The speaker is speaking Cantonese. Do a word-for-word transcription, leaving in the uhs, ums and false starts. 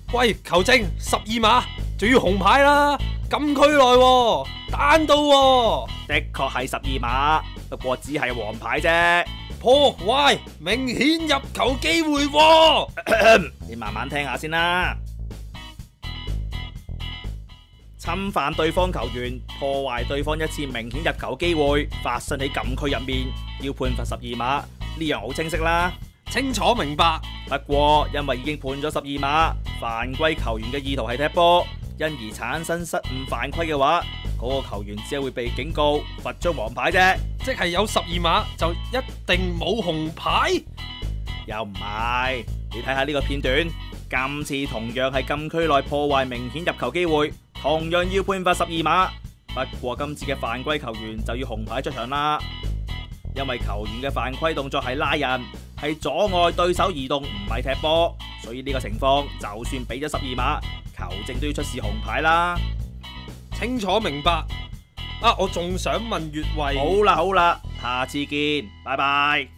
喂，球證十二碼，仲要紅牌啦，禁區內喎，單刀喎。 的確係十二碼，不過只係黃牌啫。 破壞，明顯入球機會喎。 你慢慢聽下先啦。侵犯對方球員，破壞對方一次明顯入球機會，發生喺禁區入面，要判罰十二碼，呢樣好清晰啦。 清楚明白。 不過因為已經判咗十二碼，犯規球員嘅意圖係踢波，因而產生失誤犯規嘅話，嗰個球員只係會被警告，罰張黃牌啫。 即係有十二碼就一定冇紅牌？ 又唔係，你睇下呢個片段，今次同樣係禁區內破壞明顯入球機會，同樣要判罰十二碼。不過今次嘅犯規球員就要紅牌出場啦，因為球員嘅犯規動作係拉人，係阻礙對手移動，唔係踢波，所以呢個情況就算俾咗十二碼，球證都要出示紅牌啦。 清楚明白。啊，我仲想問越位。 好啦好啦，下次見，拜拜。